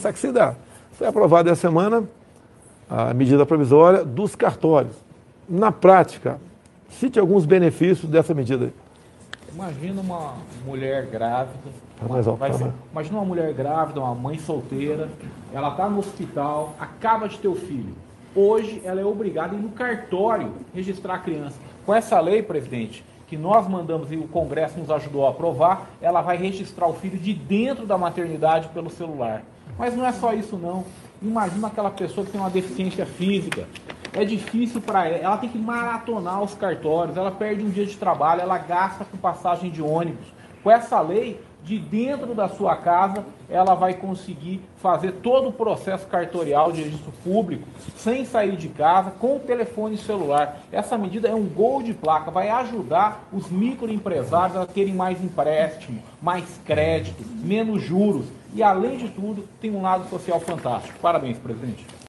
pensar que se dá. Foi aprovada essa semana a medida provisória dos cartórios. Na prática, cite alguns benefícios dessa medida. Imagina uma mulher grávida, imagina uma mulher grávida, uma mãe solteira, ela está no hospital, acaba de ter o filho. Hoje ela é obrigada a ir no cartório registrar a criança. Com essa lei, presidente, que nós mandamos e o Congresso nos ajudou a aprovar, ela vai registrar o filho de dentro da maternidade pelo celular. Mas não é só isso não. Imagina aquela pessoa que tem uma deficiência física. É difícil para ela tem que maratonar os cartórios, ela perde um dia de trabalho, ela gasta com passagem de ônibus. Com essa lei, de dentro da sua casa, ela vai conseguir fazer todo o processo cartorial de registro público, sem sair de casa, com o telefone celular. Essa medida é um gol de placa, vai ajudar os microempresários a terem mais empréstimo, mais crédito, menos juros. E, além de tudo, tem um lado social fantástico. Parabéns, presidente.